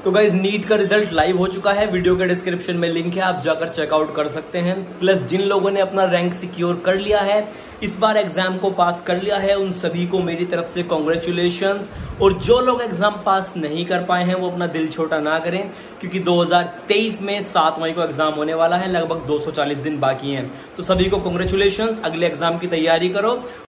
तो guys NEET का result live हो चुका है, वीडियो के डिस्क्रिप्शन में लिंक है, आप जाकर चेकआउट कर सकते हैं। प्लस जिन लोगों ने अपना रैंक सिक्योर कर लिया है, इस बार एग्जाम को पास कर लिया है, उन सभी को मेरी तरफ से कॉन्ग्रेचुलेशंस। और जो लोग एग्जाम पास नहीं कर पाए हैं वो अपना दिल छोटा ना करें, क्योंकि 2023 में 7 मई को एग्जाम होने वाला है, लगभग 240 दिन बाकी हैं। तो सभी को कॉन्ग्रेचुलेशंस, अगले एग्जाम की तैयारी करो।